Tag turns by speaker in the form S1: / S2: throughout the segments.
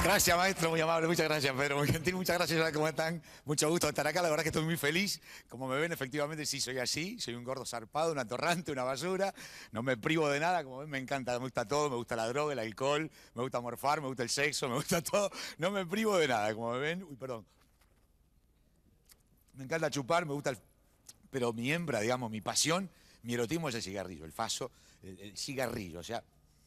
S1: Gracias, maestro, muy amable, muchas gracias, Pedro, muy gentil, muchas gracias, hola, ¿cómo están? Mucho gusto estar acá, la verdad que estoy muy feliz. Como me ven, efectivamente, sí, soy así, soy un gordo zarpado, un atorrante, una basura, no me privo de nada, como ven, me encanta, me gusta todo, me gusta la droga, el alcohol, me gusta morfar, me gusta el sexo, me gusta todo, no me privo de nada, como me ven, uy, perdón. Me encanta chupar, me gusta el... Pero mi hembra, digamos, mi pasión, mi erotismo es el cigarrillo, el faso, el cigarrillo, o sea...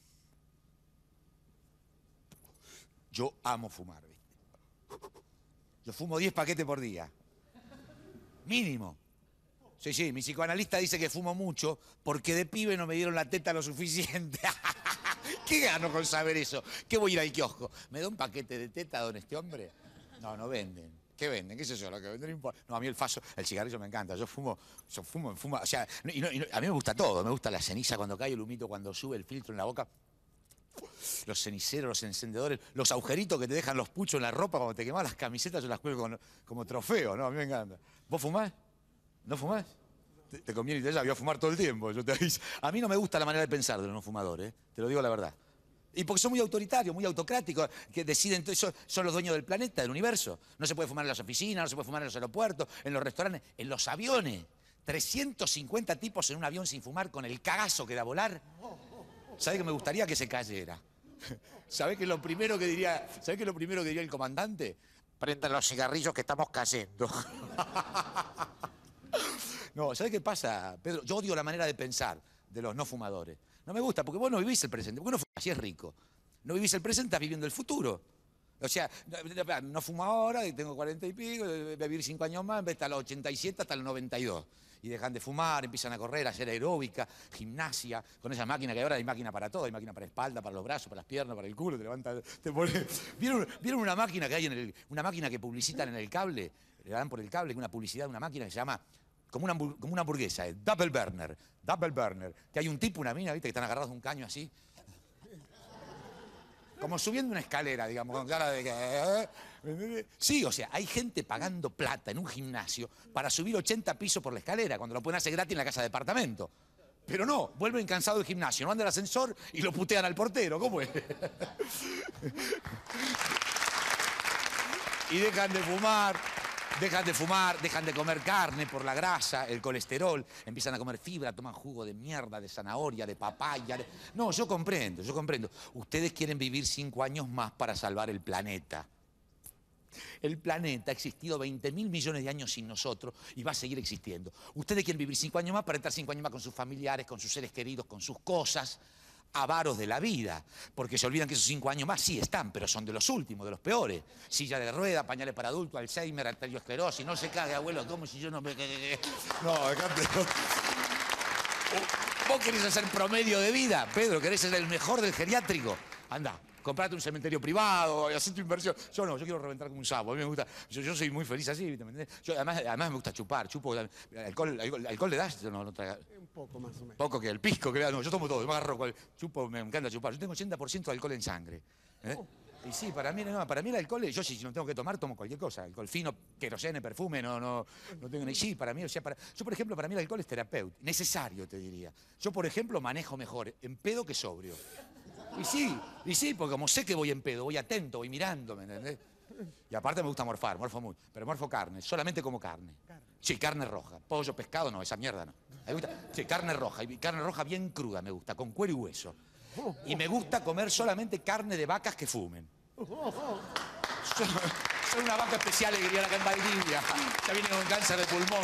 S1: Yo amo fumar, ¿viste? Yo fumo 10 paquetes por día. Mínimo. Sí, sí, mi psicoanalista dice que fumo mucho porque de pibe no me dieron la teta lo suficiente. ¿Qué gano con saber eso? ¿Qué voy a ir al kiosco? ¿Me da un paquete de teta, don este hombre? No, no venden. ¿Qué venden? ¿Qué es eso? Lo que venden no importa. No, a mí el faso, el cigarrillo me encanta. Yo fumo, o sea, a mí me gusta todo. Me gusta la ceniza cuando cae, el humito cuando sube, el filtro en la boca. Los ceniceros, los encendedores, los agujeritos que te dejan los puchos en la ropa cuando te quemas las camisetas, yo las cuelgo como trofeo, ¿no? A mí me encanta. ¿Vos fumás? ¿No fumás? Te conviene y te voy a fumar todo el tiempo, yo te aviso. A mí no me gusta la manera de pensar de los no fumadores, te lo digo la verdad. Y porque son muy autoritarios, muy autocráticos, que deciden, son los dueños del planeta, del universo. No se puede fumar en las oficinas, no se puede fumar en los aeropuertos, en los restaurantes, en los aviones. 350 tipos en un avión sin fumar con el cagazo que da volar. ¿Sabés que me gustaría que se cayera? ¿Sabés qué es lo primero que diría, ¿sabés qué es lo primero que diría el comandante? Prendan los cigarrillos que estamos cayendo. No, ¿sabés qué pasa, Pedro? Yo odio la manera de pensar de los no fumadores. No me gusta, porque vos no vivís el presente. Porque no fumás si es rico. No vivís el presente, estás viviendo el futuro. O sea, no fumo ahora, tengo 40 y pico, voy a vivir 5 años más, hasta los 87, hasta los 92. Y dejan de fumar, empiezan a correr, a hacer aeróbica, gimnasia, con esa máquina que ahora hay máquina para todo, hay máquina para la espalda, para los brazos, para las piernas, para el culo, te levanta, te pone... ¿Vieron una máquina que hay una máquina que publicitan en el cable? Le dan por el cable una publicidad de una máquina que se llama como una hamburguesa, Double Burner, que hay un tipo, una mina, ¿viste? Que están agarrados de un caño así. Como subiendo una escalera, digamos, con cara de que... Sí, o sea, hay gente pagando plata en un gimnasio para subir 80 pisos por la escalera, cuando lo pueden hacer gratis en la casa de departamento. Pero no, vuelven cansados del gimnasio, no van del ascensor y lo putean al portero. ¿Cómo es? Y dejan de fumar, dejan de comer carne por la grasa, el colesterol, empiezan a comer fibra, toman jugo de mierda, de zanahoria, de papaya. No, yo comprendo. Ustedes quieren vivir 5 años más para salvar el planeta. El planeta ha existido 20.000 millones de años sin nosotros y va a seguir existiendo. Ustedes quieren vivir 5 años más para estar 5 años más con sus familiares, con sus seres queridos, con sus cosas. Avaros de la vida, porque se olvidan que esos 5 años más sí están, pero son de los últimos, de los peores. Silla de rueda, pañales para adultos, Alzheimer, arteriosclerosis, no se cague, abuelo, como si yo no me... No, dejate. ¿Vos querés hacer promedio de vida, Pedro? ¿Querés ser el mejor del geriátrico? Anda, comprate un cementerio privado y hacé tu inversión. Yo no, yo quiero reventar como un sapo. A mí me gusta, yo soy muy feliz así, ¿me entendés? Además me gusta chupar, chupo. ¿Alcohol le das? Yo no
S2: Un poco más o menos.
S1: Poco que el pisco, que no, yo tomo todo, yo me agarro, chupo, me encanta chupar. Yo tengo 80% de alcohol en sangre. Y sí, para mí el alcohol, yo si no tengo que tomar, tomo cualquier cosa. Alcohol fino, querosene, perfume, no tengo ni... Sí, para mí, o sea, yo por ejemplo, para mí el alcohol es terapéutico, necesario, te diría. Yo, por ejemplo, manejo mejor en pedo que sobrio. Y sí, porque como sé que voy en pedo, voy atento, voy mirando, ¿me entendés? Y aparte me gusta morfo mucho, pero morfo carne, solamente como carne. Sí, carne roja, pollo, pescado, no, esa mierda no. Me gusta, sí, carne roja, y carne roja bien cruda me gusta, con cuero y hueso. Y me gusta comer solamente carne de vacas que fumen. Soy una vaca especial que querían acá en Valdivia. Ya viene con cáncer de pulmón.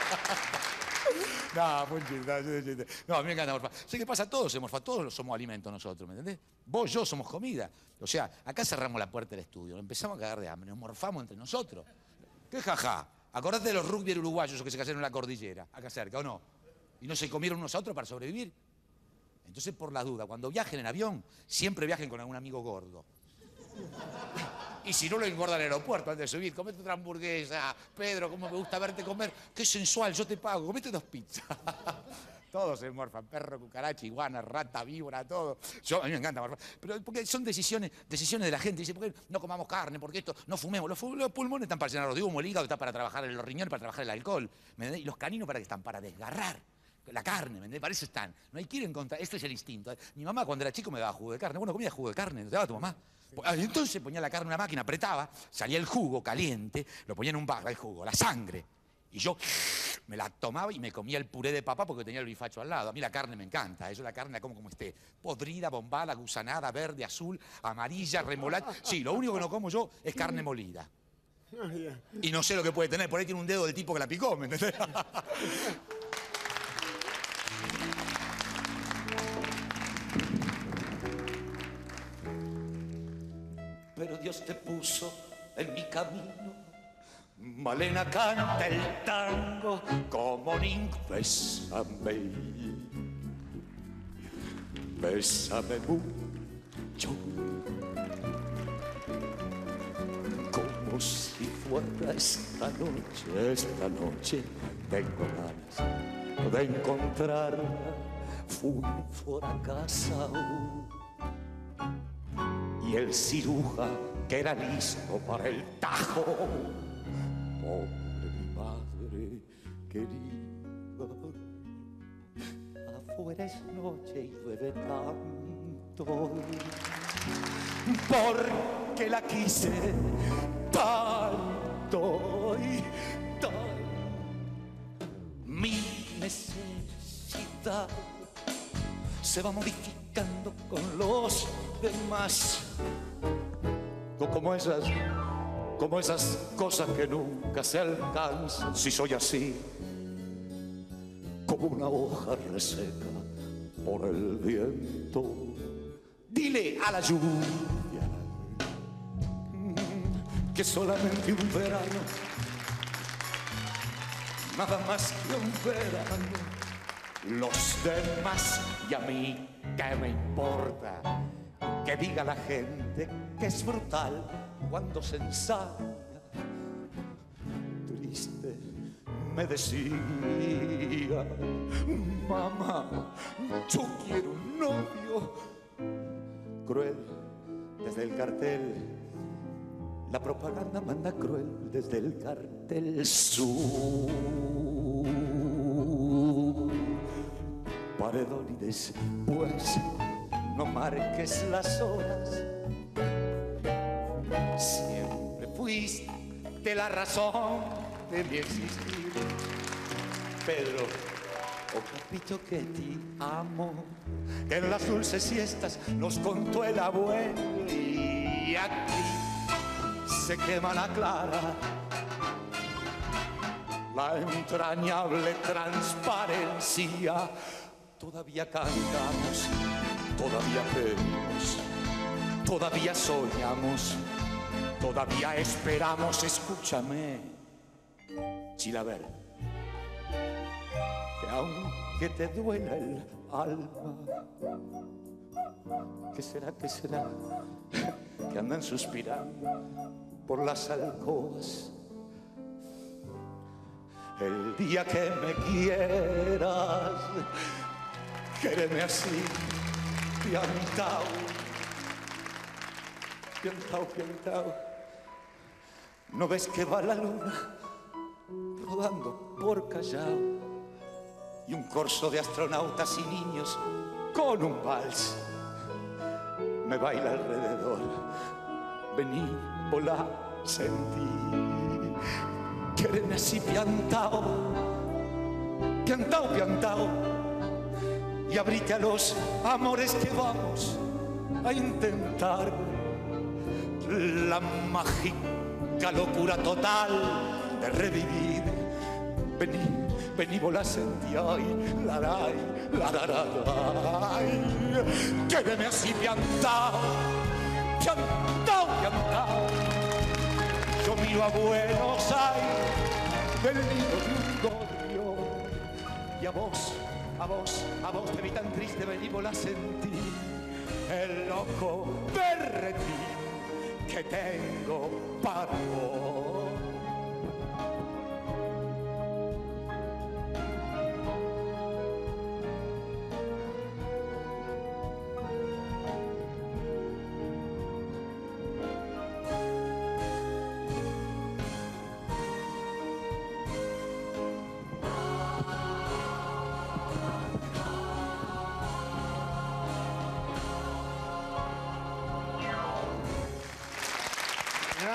S1: No, fue un chiste. No, a mí me encanta morfar. ¿Sé qué pasa? Todos somos alimentos nosotros, ¿me entendés? Vos, yo somos comida. O sea, acá cerramos la puerta del estudio, empezamos a cagar de hambre, nos morfamos entre nosotros. ¿Qué jaja? Acordate de los rugby uruguayos que se cayeron en la cordillera, acá cerca, ¿o no? Y no se comieron unos a otros para sobrevivir. Entonces, por la duda, cuando viajen en avión, siempre viajen con algún amigo gordo. Y si no lo engorda al aeropuerto antes de subir, comete otra hamburguesa. Pedro, cómo me gusta verte comer. Qué sensual, yo te pago, comete 2 pizzas. Todos se morfan, perro, cucaracha, iguana, rata, víbora, todo. A mí me encanta morfar. Pero porque son decisiones de la gente. Dice, ¿por qué no comamos carne? ¿Por qué esto? No fumemos. Los pulmones están para llenarlos de humo, el hígado está para trabajar los riñones, para trabajar el alcohol. ¿Me y los caninos para qué están? Para desgarrar. La carne, ¿me entiendes? Para eso están. No hay que ir en contra. Esto es el instinto. Mi mamá cuando era chico me daba jugo de carne. Bueno, comía jugo de carne. ¿Te daba tu mamá? Entonces ponía la carne en una máquina, apretaba, salía el jugo caliente, lo ponía en un vaso, el jugo, la sangre. Y yo me la tomaba y me comía el puré de papa porque tenía el bifacho al lado. A mí la carne me encanta, yo la carne la como esté. Podrida, bombada, gusanada, verde, azul, amarilla, remolacha. Sí, lo único que no como yo es carne molida. Y no sé lo que puede tener, por ahí tiene un dedo del tipo que la picó, ¿me entendés? Pero Dios te puso en mi camino. Malena canta el tango como ningún. Bésame, bésame mucho, como si fuera esta noche tengo ganas de encontrarla. Fui fuera a casa y el cirujano que era listo para el tajo. Pobre mi madre querida, afuera es noche y llueve tanto, porque la quise tanto y tanto. Mi necesidad se va modificando con los demás, como esas cosas que nunca se alcanzan. Si soy así, como una hoja reseca por el viento, dile a la lluvia que solamente un verano, nada más que un verano. Los demás y a mí, ¿qué me importa? Que diga la gente que es brutal cuando se ensaya. Triste me decía, mamá, yo quiero un novio. Cruel desde el cartel, la propaganda manda cruel desde el cartel. Su paredón y después no marques las horas. Siempre fuiste la razón de mi existir, Pedro, oh papito que te amo, que en las dulces siestas nos contó el abuelo. Y aquí se quema la clara, la entrañable transparencia. Todavía cantamos, todavía pedimos, todavía soñamos, todavía esperamos. Escúchame, Chilaver, que aunque te duela el alma, ¿qué será que andan suspirando por las alcobas? El día que me quieras, quéreme así, piantao, piantao, piantao. ¿No ves que va la luna rodando por Callao y un corso de astronautas y niños con un vals me baila alrededor? Vení, volá, sentí, quéreme así, piantao, piantao, piantao, y abrite a los amores que vamos a intentar. La mágica locura total de revivir. Vení, vení, volá, sentí, ay, laray, lararay. Quédeme así, piantao, piantao, piantao. Yo miro a Buenos Aires del nido de un gorrión, y a vos te vi tan triste, vení, volá, sentí el loco berretín que tengo para vos.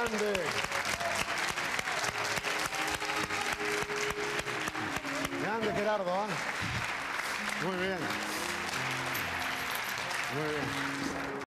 S2: Grande. Grande, Gerardo, ¿eh? Muy bien. Muy bien.